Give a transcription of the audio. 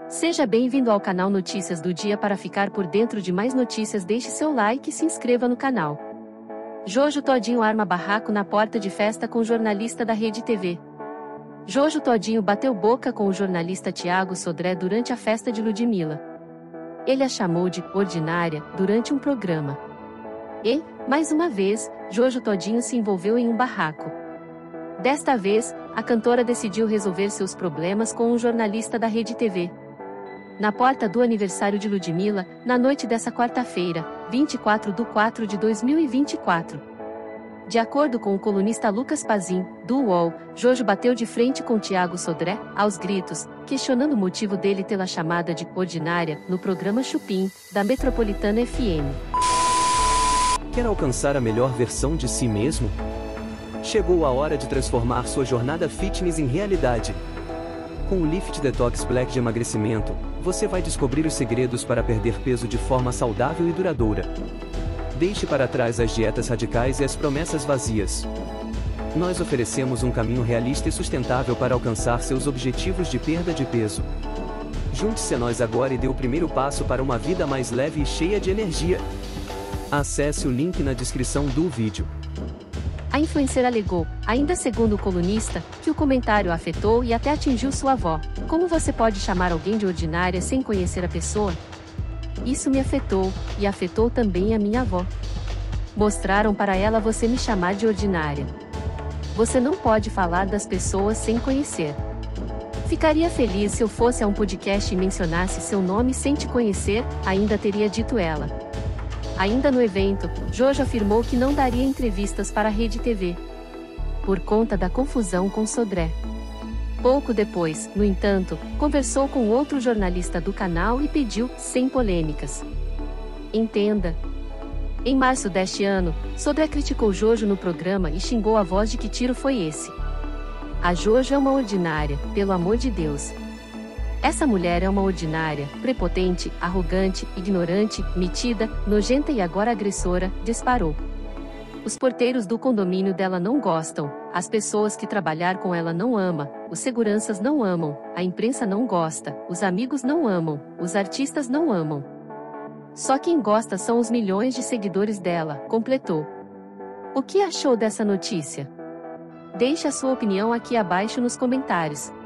Seja bem-vindo ao canal Notícias do Dia. Para ficar por dentro de mais notícias, deixe seu like e se inscreva no canal. Jojo Todinho arma barraco na porta de festa com jornalista da Rede TV. Jojo Todinho bateu boca com o jornalista Thiago Sodré durante a festa de Ludmilla. Ele a chamou de ordinária durante um programa. E, mais uma vez, Jojo Todinho se envolveu em um barraco. Desta vez, a cantora decidiu resolver seus problemas com um jornalista da Rede TV. Na porta do aniversário de Ludmilla, na noite dessa quarta-feira, 24/4 de 2024. De acordo com o colunista Lucas Pazin, do UOL, Jojo bateu de frente com Thiago Sodré, aos gritos, questionando o motivo dele tê-la chamada de ordinária, no programa Chupim, da Metropolitana FM. Quer alcançar a melhor versão de si mesmo? Chegou a hora de transformar sua jornada fitness em realidade. Com o Lift Detox Black de emagrecimento, você vai descobrir os segredos para perder peso de forma saudável e duradoura. Deixe para trás as dietas radicais e as promessas vazias. Nós oferecemos um caminho realista e sustentável para alcançar seus objetivos de perda de peso. Junte-se a nós agora e dê o primeiro passo para uma vida mais leve e cheia de energia. Acesse o link na descrição do vídeo. A influencer alegou, ainda segundo o colunista, que o comentário a afetou e até atingiu sua avó. Como você pode chamar alguém de ordinária sem conhecer a pessoa? Isso me afetou, e afetou também a minha avó. Mostraram para ela você me chamar de ordinária. Você não pode falar das pessoas sem conhecer. Ficaria feliz se eu fosse a um podcast e mencionasse seu nome sem te conhecer, ainda teria dito ela. Ainda no evento, Jojo afirmou que não daria entrevistas para a Rede TV. Por conta da confusão com Sodré. Pouco depois, no entanto, conversou com outro jornalista do canal e pediu, sem polêmicas. Entenda. Em março deste ano, Sodré criticou Jojo no programa e xingou a voz de que tiro foi esse. A Jojo é uma ordinária, pelo amor de Deus. Essa mulher é uma ordinária, prepotente, arrogante, ignorante, metida, nojenta e agora agressora, disparou. Os porteiros do condomínio dela não gostam, as pessoas que trabalhar com ela não amam, os seguranças não amam, a imprensa não gosta, os amigos não amam, os artistas não amam. Só quem gosta são os milhões de seguidores dela, completou. O que achou dessa notícia? Deixe a sua opinião aqui abaixo nos comentários.